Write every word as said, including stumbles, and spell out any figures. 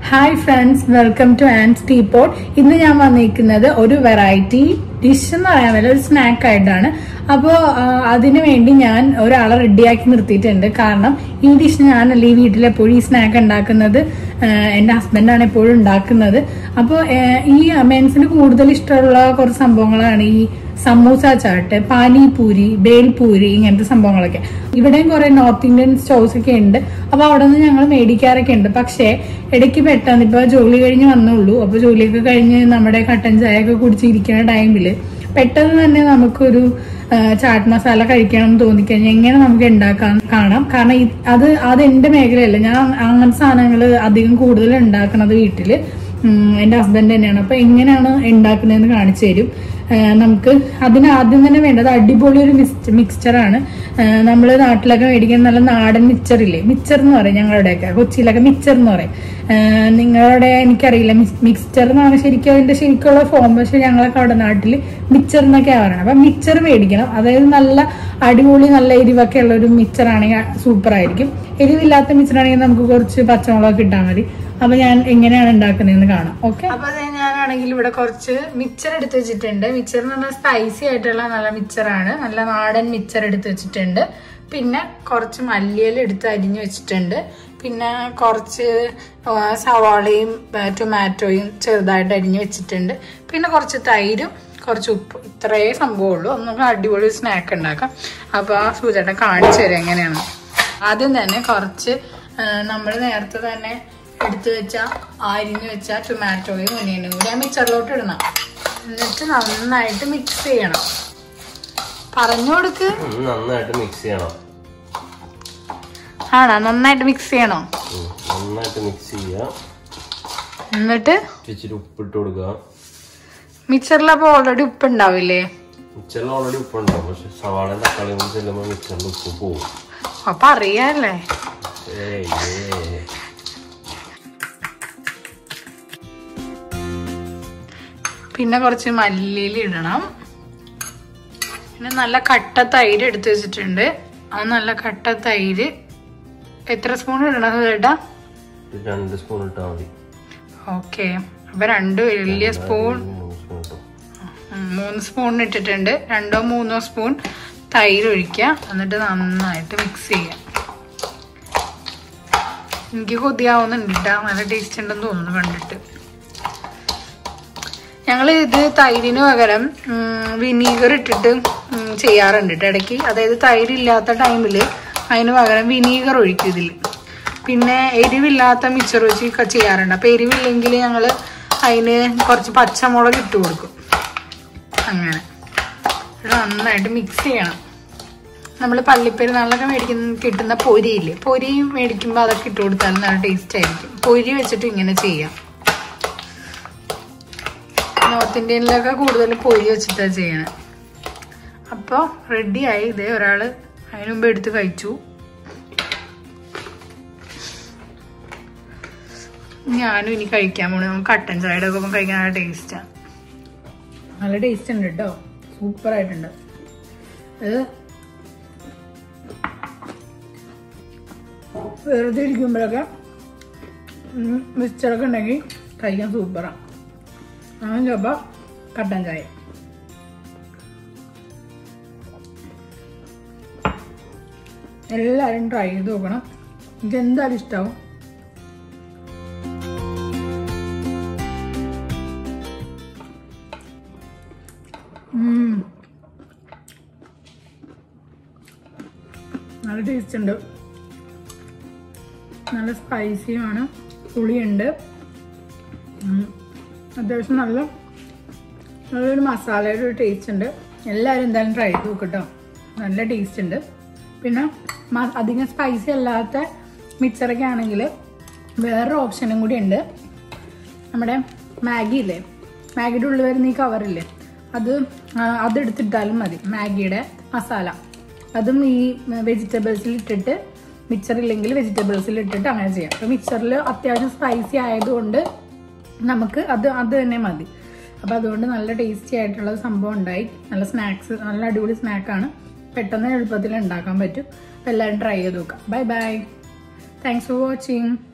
Hi friends, welcome to Ant's Teapot. ഇന്ന് ഞാൻ വന്നിരിക്കുന്നത് ഒരു വെറൈറ്റി ഡിഷ് എന്ന് പറയാൻ പറ്റില്ല, ഒരു സ്നാക്ക് ആയിട്ടാണ്. അപ്പോൾ അതിനു വേണ്ടി ഞാൻ ഒരാളെ റെഡിയാക്കി നിർത്തിയിട്ടുണ്ട്. കാരണം ഈ ഡിഷ് ഞാനല്ല ഈ വീട്ടിലെപ്പോഴും ഈ സ്നാക്ക് ഉണ്ടാക്കുന്നത്, എൻ്റെ ഹസ്ബൻഡാണ് എപ്പോഴും ഉണ്ടാക്കുന്നത്. അപ്പോൾ ഈ മെൻസിന് കൂടുതൽ ഇഷ്ടമുള്ള കുറച്ച് സംഭവങ്ങളാണ് ഈ സമൂസ ചാട്ട്, പാനിപൂരി, ബേൽപൂരി, ഇങ്ങനത്തെ സംഭവങ്ങളൊക്കെ. ഇവിടെയും കുറെ നോർത്ത് ഇന്ത്യൻ സ്റ്റോഴ്സ് ഒക്കെ ഉണ്ട്. അപ്പൊ അവിടെ നിന്ന് ഞങ്ങൾ മേടിക്കാറൊക്കെ ഉണ്ട്. പക്ഷേ ഇടയ്ക്ക് പെട്ടെന്ന് ഇപ്പൊ ജോലി കഴിഞ്ഞ് വന്നുള്ളൂ. അപ്പൊ ജോലിയൊക്കെ കഴിഞ്ഞ് നമ്മുടെ കട്ടൻ ചായ ഒക്കെ കുടിച്ചിരിക്കുന്ന ടൈമില് പെട്ടെന്ന് തന്നെ നമുക്കൊരു ചാട്ട് മസാല കഴിക്കണം എന്ന് തോന്നിക്കഴിഞ്ഞാൽ എങ്ങനെ നമുക്ക് ഉണ്ടാക്കാൻ കാണാം. കാരണം അത് അത് എന്റെ മേഖലയല്ല. ഞാൻ അങ്ങനത്തെ സാധനങ്ങൾ അധികം കൂടുതൽ ഉണ്ടാക്കുന്നത് വീട്ടില് എന്റെ ഹസ്ബൻഡ് തന്നെയാണ്. അപ്പൊ എങ്ങനെയാണ് ഉണ്ടാക്കുന്നതെന്ന് കാണിച്ചു തരും. നമുക്ക് അതിന് ആദ്യം തന്നെ വേണ്ടത് അടിപൊളി ഒരു മിക്സ്ചറാണ്. നമ്മള് നാട്ടിലൊക്കെ മേടിക്കുന്ന നല്ല നാടൻ മിക്സർ ഇല്ലേ, മിക്സർ എന്ന് പറയും ഞങ്ങളുടെയൊക്കെ, കൊച്ചിയിലൊക്കെ മിക്സർ എന്ന് പറയും. നിങ്ങളുടെ എനിക്കറിയില്ല മിക്സ്ചർ എന്ന് പറഞ്ഞാൽ ശരിക്കും അതിന്റെ ശരിക്കുള്ള ഫോം, പക്ഷെ ഞങ്ങളൊക്കെ അവിടെ നാട്ടില് മിക്സർ എന്നൊക്കെയാണ് പറയുന്നത്. അപ്പൊ മിക്സർ മേടിക്കണം. അതായത് നല്ല അടിപൊളി നല്ല എരിവൊക്കെ ഉള്ള ഒരു മിക്സർ ആണെങ്കിൽ സൂപ്പർ ആയിരിക്കും. എരിവില്ലാത്ത മിക്സർ ആണെങ്കിൽ നമുക്ക് കുറച്ച് പച്ചമുളകൊക്കെ ഇട്ടാൽ മതി. അപ്പൊ ഞാൻ എങ്ങനെയാണ് ഉണ്ടാക്കുന്നതെന്ന് കാണാം. ഓക്കെ, അപ്പൊ ഞാനാണെങ്കിൽ ഇവിടെ കുറച്ച് മിക്സർ എടുത്ത് വെച്ചിട്ടുണ്ട്. മിക്സർ എന്ന് പറഞ്ഞാൽ സ്പൈസി ആയിട്ടുള്ള നല്ല മിക്സറാണ്, നല്ല നാടൻ മിക്സർ എടുത്ത് വെച്ചിട്ടുണ്ട്. പിന്നെ കുറച്ച് മല്ലിയില എടുത്ത് അരിഞ്ഞു വെച്ചിട്ടുണ്ട്. പിന്നെ കുറച്ച് സവാളയും ടൊമാറ്റോയും ചെറുതായിട്ട് അരിഞ്ഞു വെച്ചിട്ടുണ്ട്. പിന്നെ കുറച്ച് തൈരും കുറച്ച് ഉപ്പ്, ഇത്രയേ സംഭവമുള്ളൂ. നമുക്ക് അടിപൊളി സ്നാക്ക് ഉണ്ടാക്കാം. അപ്പൊ ആ സൂചേട്ടൻ കാണിച്ചു തരാം എങ്ങനെയാണ്. ആദ്യം തന്നെ കുറച്ച് നമ്മൾ നേരത്തെ തന്നെ എടുത്തു വെച്ച അരിഞ്ഞു വെച്ച ടൊമാറ്റോയും ഒനിയനും കൂടി ആ മിക്സറിലോട്ട് ഇടണം. എന്നിട്ട് നന്നായിട്ട് മിക്സ് ചെയ്യണം. പറഞ്ഞു കൊടുക്ക്. നന്നായിട്ട് മിക്സ് ചെയ്യണം. ആണോ? നന്നായിട്ട് മിക്സ് ചെയ്യണോ? നന്നായിട്ട് മിക്സ് ചെയ്യാം. എന്നിട്ട് ഇച്ചിരി ഉപ്പിട്ട് കൊടുക്കുക. മിക്സറിൽ അപ്പൊ ഓൾറെഡി ഉപ്പ് ഉണ്ടാവില്ലേ? മിക്സറിൽ ഓൾറെഡി ഉപ്പുണ്ടാവും, പക്ഷെ സവാള തക്കാളി ചെല്ലുമ്പോൾ മിക്സറിൽ ഉപ്പ് പോകും. അപ്പൊ അറിയാല്ലേ. പിന്നെ കുറച്ച് മല്ലിയില ഇടണം. പിന്നെ നല്ല കട്ട തൈര് എടുത്ത് വെച്ചിട്ടുണ്ട്. അത് നല്ല കട്ട തൈര് എത്ര സ്പൂൺ ഇടണം ചേട്ടാ? രണ്ട് സ്പൂൺ ഇട്ടാ മതി. ഓക്കെ, അപ്പൊ രണ്ട് വലിയ സ്പൂൺ, മൂന്ന് സ്പൂൺ ഇട്ടിട്ടുണ്ട്. രണ്ടോ മൂന്നോ സ്പൂൺ തൈര് ഒഴിക്കുക. എന്നിട്ട് നന്നായിട്ട് മിക്സ് ചെയ്യാം. എനിക്ക് കൊതിയാവുന്നുണ്ട് കേട്ടോ, നല്ല ടേസ്റ്റ് ഉണ്ടെന്ന് തോന്നുന്നു കണ്ടിട്ട്. ഞങ്ങൾ ഇത് തൈരിന് പകരം വിനീഗർ ഇട്ടിട്ട് ചെയ്യാറുണ്ട് കേട്ടോ ഇടയ്ക്ക്. അതായത് തൈരില്ലാത്ത ടൈമിൽ അതിന് പകരം വിനീഗർ ഒഴിക്കും ഇതിൽ. പിന്നെ എരിവില്ലാത്ത മിക്സർ വെച്ച് ചെയ്യാറുണ്ട്. അപ്പം എരിവില്ലെങ്കിൽ ഞങ്ങൾ അതിന് കുറച്ച് പച്ചമുളക് ഇട്ട് കൊടുക്കും. അങ്ങനെ നന്നായിട്ട് മിക്സ് ചെയ്യണം. നമ്മൾ പള്ളിപ്പെരുന്നാളിലൊക്കെ മേടിക്കുന്ന കിട്ടുന്ന പൊരിയില്ലേ, പൊരി മേടിക്കുമ്പോൾ അതൊക്കെ ഇട്ട് കൊടുത്താലും നല്ല ടേസ്റ്റ് ആയിരിക്കും. പൊരി വെച്ചിട്ട് ഇങ്ങനെ ചെയ്യാം. നോർത്ത് ഇന്ത്യനിലൊക്കെ കൂടുതൽ പൊരി വെച്ചിട്ടാണ് ചെയ്യണത്. അപ്പോൾ റെഡിയായി. ഇതേ ഒരാൾ അതിന് മുമ്പ് എടുത്ത് കഴിച്ചു. ഞാനും ഇനി കഴിക്കാൻ പോണു. നമുക്ക് കട്ടൻ ചായയുടെ ഒക്കെ ഒപ്പം കഴിക്കാൻ നല്ല ടേസ്റ്റാണ്. നല്ല ടേസ്റ്റ് ഉണ്ട് കേട്ടോ, സൂപ്പർ ആയിട്ടുണ്ട്. അത് വെറുതെ ഇരിക്കുമ്പോഴൊക്കെ മിക്സറൊക്കെ ഉണ്ടെങ്കിൽ കഴിക്കാൻ സൂപ്പറാണ്. അങ്ങനെ ചിലപ്പോൾ കട്ടൻ ചായ. എല്ലാവരും ട്രൈ ചെയ്ത് നോക്കണം. എനിക്ക് എന്തായാലും ഇഷ്ടമാവും. നല്ല ടേസ്റ്റ് ഉണ്ട്, നല്ല സ്പൈസിയുമാണ്, പുളിയുണ്ട്, അത്യാവശ്യം നല്ല നല്ലൊരു മസാലയുടെ ഒരു ടേസ്റ്റ് ഉണ്ട്. എല്ലാവരും എന്തായാലും ട്രൈ ചെയ്ത് നോക്കട്ടോ, നല്ല ടേസ്റ്റ് ഉണ്ട്. പിന്നെ അധികം സ്പൈസി അല്ലാത്ത മിക്സറൊക്കെ ആണെങ്കിൽ വേറൊരു ഓപ്ഷനും കൂടി ഉണ്ട്. നമ്മുടെ മാഗി ഇല്ലേ, മാഗിയുടെ ഉള്ളിൽ വരുന്ന ഈ കവറില്ലേ, അത് അതെടുത്തിട്ടാലും മതി. മാഗിയുടെ മസാല അതും ഈ വെജിറ്റബിൾസിൽ ഇട്ടിട്ട്, മിക്സർ ഇല്ലെങ്കിൽ വെജിറ്റബിൾസിൽ ഇട്ടിട്ട് അങ്ങനെ ചെയ്യാം. അപ്പോൾ മിക്സറിൽ അത്യാവശ്യം സ്പൈസി ആയതുകൊണ്ട് നമുക്ക് അത് അത് തന്നെ മതി. അപ്പോൾ അതുകൊണ്ട് നല്ല ടേസ്റ്റി ആയിട്ടുള്ള സംഭവം ഉണ്ടായി. നല്ല സ്നാക്സ്, നല്ല അടിപൊളി സ്നാക്കാണ്. പെട്ടെന്ന് എളുപ്പത്തിൽ ഉണ്ടാക്കാൻ പറ്റും. അപ്പോൾ എല്ലാവരും ട്രൈ ചെയ്ത് നോക്കാം. Bye bye, thanks for watching.